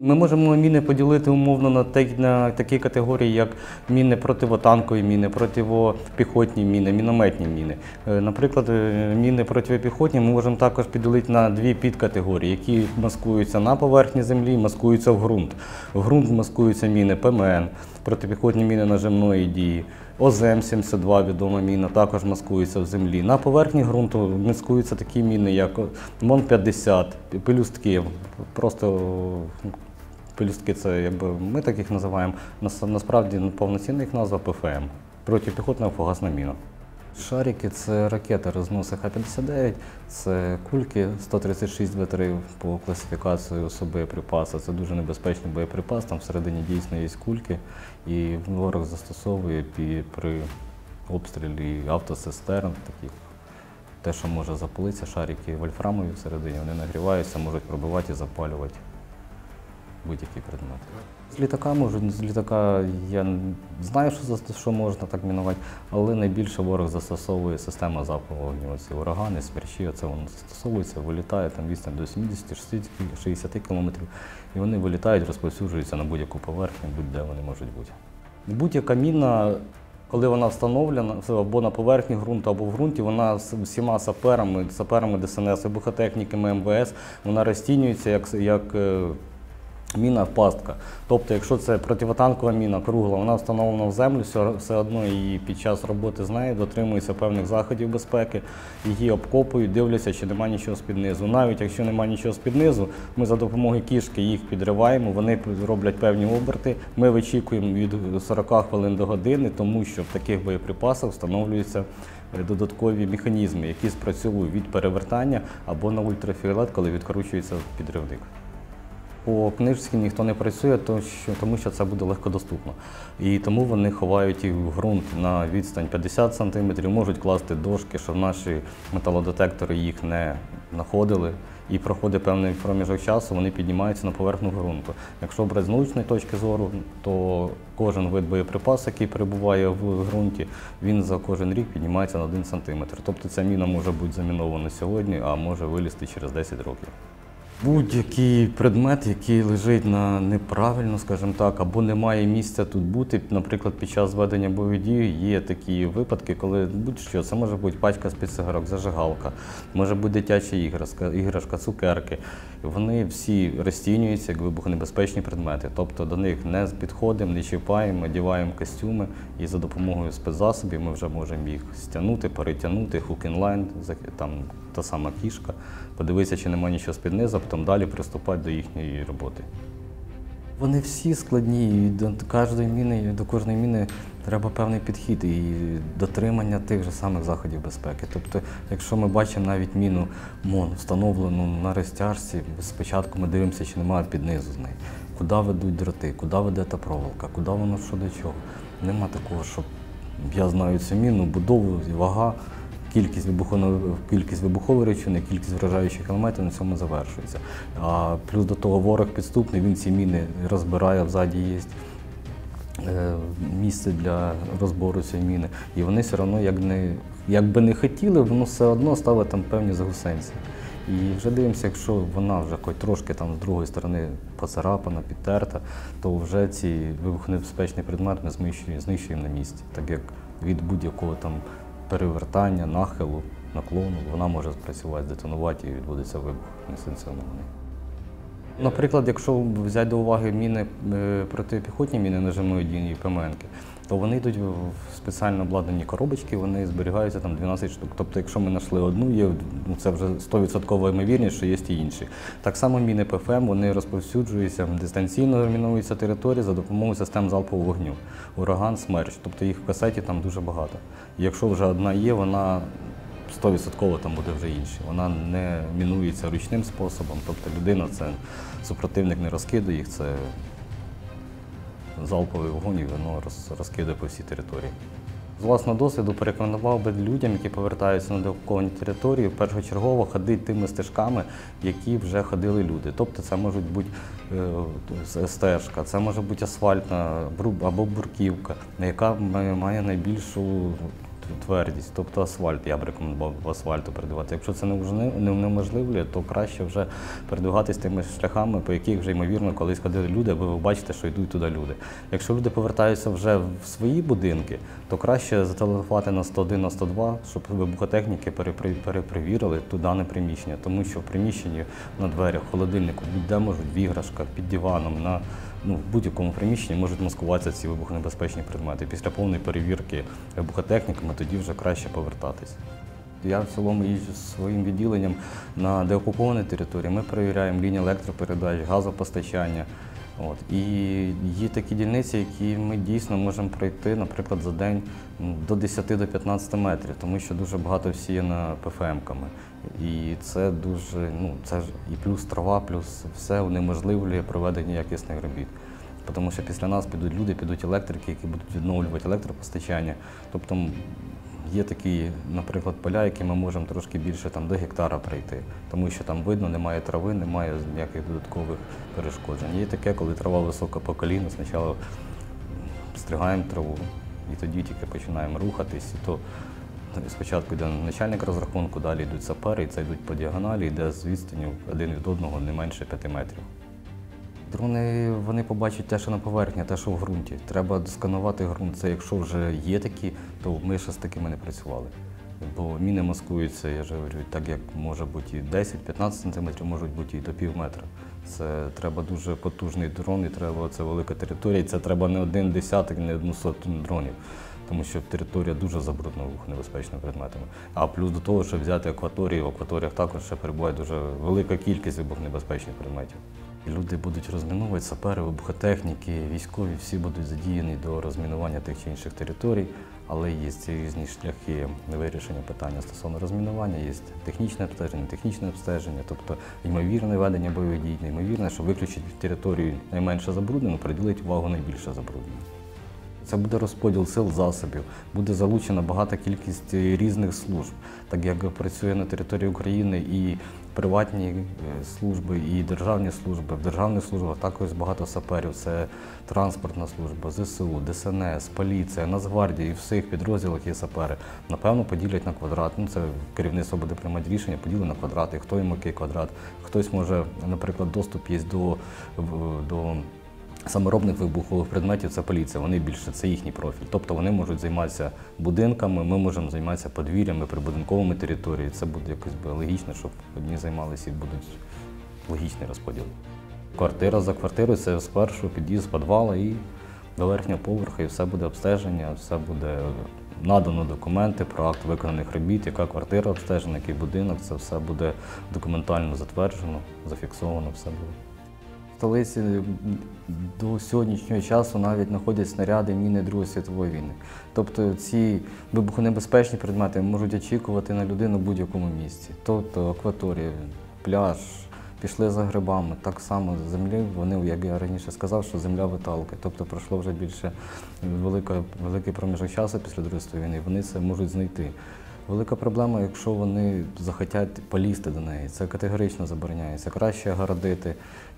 Ми можемо міни поділити умовно на такі категорії, як міни противотанкові міни, протипіхотні міни, мінометні міни. Наприклад, міни протипіхотні ми можемо також поділити на дві підкатегорії, які маскуються на поверхні землі, маскуються в ґрунт. В ґрунт маскуються міни ПМН, протипіхотні міни нажимної дії. ОЗМ-72, відома міна, також маскується в землі. На поверхні ґрунту маскуються такі міни, як МОН-50, пелюстки. Просто пелюстки це, якби, ми так їх називаємо, насправді повноцінна їх назва ПФМ – протипіхотна фугасна міна. Шарики – це ракети розносу Х-59, це кульки 136 В3 по класифікації боєприпасу. Це дуже небезпечний боєприпас, там всередині дійсно є кульки, і ворог застосовує при обстрілі автоцистерн, таких, те, що може запалитися, шарики вольфрамові всередині, вони нагріваються, можуть пробивати і запалювати будь-який предмет. З літака я знаю, що можна так мінувати, але найбільше ворог застосовує систему залпового вогню. Ці урагани, смерчі, це воно застосовується, вилітає там відстань до 70-60 кілометрів, і вони вилітають, розповсюджуються на будь-яку поверхню, будь-де вони можуть бути. Будь-яка міна, коли вона встановлена або на поверхні ґрунту, або в ґрунті, вона з всіма саперами ДСНС, вибухотехніками МВС, вона розцінюється як міна пастка. Тобто, якщо це противотанкова міна кругла, вона встановлена в землю, все одно її під час роботи з нею дотримуються певних заходів безпеки, її обкопують, дивляться, чи немає нічого з-під низу. Навіть якщо немає нічого з-під низу, ми за допомогою кішки їх підриваємо, вони роблять певні оберти, ми вичікуємо від 40 хвилин до години, тому що в таких боєприпасах встановлюються додаткові механізми, які спрацьовують від перевертання або на ультрафіолет, коли відкручується підривник. По книжці ніхто не працює, тому що це буде легкодоступно. І тому вони ховають їх в ґрунт на відстань 50 см, можуть класти дошки, щоб наші металодетектори їх не знаходили. І проходить певний проміжок часу, вони піднімаються на поверхню ґрунту. Якщо брати з научної точки зору, то кожен вид боєприпасу, який перебуває в ґрунті, він за кожен рік піднімається на 1 см. Тобто ця міна може бути замінована сьогодні, а може вилізти через 10 років. Будь-який предмет, який лежить неправильно, скажімо так, або не має місця тут бути, наприклад, під час ведення бойових дій є такі випадки, коли будь-що, це може бути пачка з-під цигарок, зажигалка, може бути дитяча іграшка, цукерки. Вони всі розцінюються як вибухонебезпечні предмети, тобто до них не підходимо, не чіпаємо, одягаємо костюми і за допомогою спецзасобів ми вже можемо їх стягнути, перетягнути, хук-ін-лайн, там та сама кішка, подивитися, чи немає нічого з-під низу, а потім далі приступати до їхньої роботи. Вони всі складні, і до кожної міни треба певний підхід і дотримання тих же самих заходів безпеки. Тобто, якщо ми бачимо навіть міну МОН, встановлену на розтяжці, спочатку ми дивимося, чи немає під низу з неї. Куди ведуть дроти, куди веде та проволока, куди воно, що до чого. Нема такого, щоб я знаю цю міну, будову, вага, кількість вибухової речовини, кількість вражаючих елементів на цьому завершується. А плюс до того ворог підступний, він ці міни розбирає, взаді є місце для розбору цієї міни. І вони все одно, як би не хотіли, воно все одно ставить там певні загусенці. І вже дивимося, якщо вона вже хоч трошки там з другої сторони поцарапана, підтерта, то вже ці вибухонебезпечний предмет ми знищуємо на місці, так як від будь-якого там перевертання, нахилу, наклону, вона може спрацювати, здетонувати і відбудеться вибух несанкціонований. Наприклад, якщо взяти до уваги міни, протипіхотні міни нажимної дії і ПМН-ки, то вони йдуть в спеціально обладнані коробочки, вони зберігаються там 12 штук. Тобто, якщо ми знайшли одну, це вже 100% ймовірність, що є і інші. Так само міни ПФМ, вони розповсюджуються, дистанційно мінуються території за допомогою систем залпового вогню. Ураган, смерч, тобто їх в касеті там дуже багато. І якщо вже одна є, вона 100% там буде вже інші. Вона не мінується ручним способом, тобто людина, супротивник не розкидає їх, це залповий вогонь, і воно розкидає по всій території. З власного досвіду порекомендував би людям, які повертаються на деокуповані території, першочергово ходити тими стежками, які вже ходили люди. Тобто це може бути стежка, це може бути асфальтна або бурківка, яка має найбільшу твердість, тобто асфальт, я б рекомендував асфальту передавати. Якщо це неможливо, то краще вже передвигатись тими шляхами, по яких вже, ймовірно, колись ходили люди, аби ви бачите, що йдуть туди люди. Якщо люди повертаються вже в свої будинки, то краще зателефонувати на 101, на 102, щоб вибухотехніки перепровірили ту дане приміщення, тому що в приміщенні на дверях, в холодильнику, будь-де можуть в іграшках, під диваном, в будь-якому приміщенні можуть маскуватися ці вибухонебезпечні предмети. Після повної перевірки вибухотехніками тоді вже краще повертатись. Я в цілому їжджу зі своїм відділенням на деокупованій території. Ми перевіряємо лінії електропередач, газопостачання. І є такі дільниці, які ми дійсно можемо пройти, наприклад, за день до 10-15 метрів, тому що дуже багато всіяно ПФМ-ками. І це дуже, це ж і плюс трава, плюс все унеможливлює проведення якісних робіт. Тому що після нас підуть люди, підуть електрики, які будуть відновлювати електропостачання. Тобто є такі, наприклад, поля, які ми можемо трошки більше до гектара пройти, тому що там видно, немає трави, немає ніяких додаткових перешкоджень. Є таке, коли трава висока по коліна, спочатку стригаємо траву і тоді тільки починаємо рухатись. І то спочатку йде начальник розрахунку, далі йдуть сапери, і це йдуть по діагоналі, йде з відстані один від одного не менше 5 метрів. Дрони, вони побачать те, що на поверхні, те, що в ґрунті. Треба сканувати ґрунт. Це якщо вже є такі, то ми ще з такими не працювали. Бо міни маскуються, я ж говорю, так як може бути і 10-15 см, можуть бути і до пів метра. Це треба дуже потужний дрон, і це велика територія, і це треба не один десяток, не одну сотню дронів. Тому що територія дуже забруднена вибухонебезпечними предметами. А плюс до того, що взяти акваторії, в акваторіях також ще перебуває дуже велика кількість вибухонебезпечних предметів. Люди будуть розмінувати, сапери, вибухотехніки, військові, всі будуть задіяні до розмінування тих чи інших територій, але є різні шляхи вирішення питання стосовно розмінування, є технічне обстеження, тобто ймовірне ведення бойових дій, ймовірне, що виключить територію найменше забруднену, приділить увагу найбільше забруднену. Це буде розподіл сил, засобів, буде залучена багата кількість різних служб, так як працює на території України і приватні служби, і державні служби. В державних службах також багато саперів, це транспортна служба, ЗСУ, ДСНС, поліція, Нацгвардія, і в всіх підрозділах є сапери. Напевно, поділять на квадрат, це керівництво буде приймати рішення, поділить на квадрати, хто йому який квадрат. Хтось може, наприклад, доступ є до саморобних вибухових предметів, це поліція, вони більше, це їхній профіль. Тобто вони можуть займатися будинками, ми можемо займатися подвір'ями, прибудинковими територіями. Це буде якось логічно, щоб одні займалися і будуть логічний розподіл. Квартира за квартирою, це з першого під'їзд, з підвалу і до верхнього поверху, і все буде обстеження, все буде надано документи про акт виконаних робіт, яка квартира обстежена, який будинок, це все буде документально затверджено, зафіксовано, все буде. В столиці до сьогоднішнього часу навіть знаходять снаряди міни Другої світової війни. Тобто ці вибухонебезпечні предмети можуть очікувати на людину в будь-якому місці. Тобто акваторія, пляж, пішли за грибами. Так само з землі, вони, як я раніше сказав, що земля виталка. Тобто пройшло вже більше великий проміжок часу після Другої світової війни, вони це можуть знайти. Велика проблема, якщо вони захотять полізти до неї, це категорично забороняється. Краще огородити,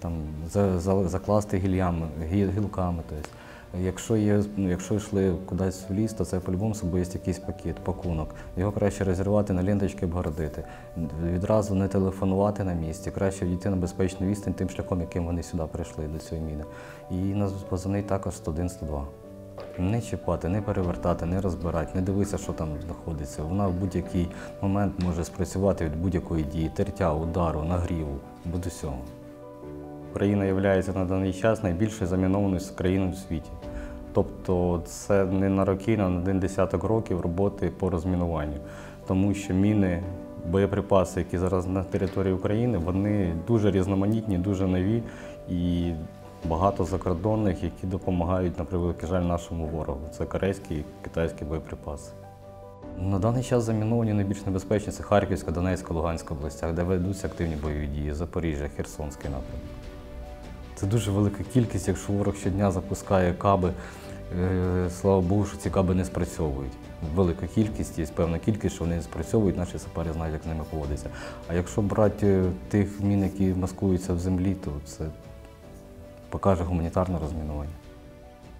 закласти гілками. Тобто. Якщо йшли кудись в ліс, то це по-любому собою є якийсь пакунок. Його краще розірвати на ленточки, обгородити. Відразу не телефонувати на місці, краще дійти на безпечну відстань тим шляхом, яким вони сюди прийшли, до цієї міни. І позвонити також 101-102. Не чіпати, не перевертати, не розбирати, не дивитися, що там знаходиться. Вона в будь-який момент може спрацювати від будь-якої дії, тертя, удару, нагріву, будь усього. Україна є на даний час найбільшою замінованою країною в світі. Тобто це не на роки, а на один десяток років роботи по розмінуванню. Тому що міни, боєприпаси, які зараз на території України, вони дуже різноманітні, дуже нові і багато закордонних, які допомагають, на превеликий жаль, нашому ворогу. Це корейські і китайські боєприпаси. На даний час заміновані найбільш небезпечні – це Харківська, Донецька, Луганська областях, де ведуться активні бойові дії, Запоріжжя, Херсонський напрямок. Це дуже велика кількість, якщо ворог щодня запускає каби, слава Богу, що ці каби не спрацьовують. Велика кількість, є певна кількість, що вони не спрацьовують, наші сапери знають, як з ними поводитися. А якщо брати тих мін, які маскуються в землі, то це покаже гуманітарне розмінування.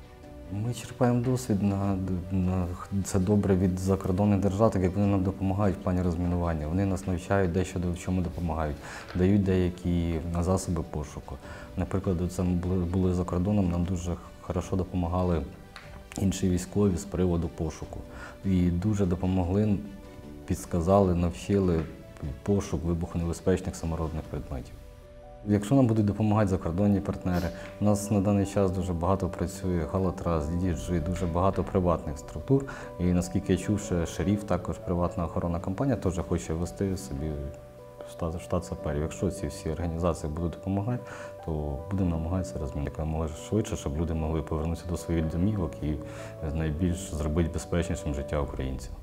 Ми черпаємо досвід це добре від закордонних держав, так як вони нам допомагають в плані розмінування. Вони нас навчають дещо в чому допомагають, дають деякі засоби пошуку. Наприклад, це ми були за кордоном, нам дуже хорошо допомагали інші військові з приводу пошуку. І дуже допомогли, підсказали, навчили пошук вибухонебезпечних саморобних предметів. Якщо нам будуть допомагати закордонні партнери, у нас на даний час дуже багато працює Галатрас, DDG, дуже багато приватних структур. І наскільки я чув, що Шериф, також приватна охоронна компанія, теж хоче ввести собі штат саперів. Якщо ці всі організації будуть допомагати, то будемо намагатися розмінити якомога швидше, щоб люди могли повернутися до своїх домівок і найбільш зробити безпечнішим життя українців.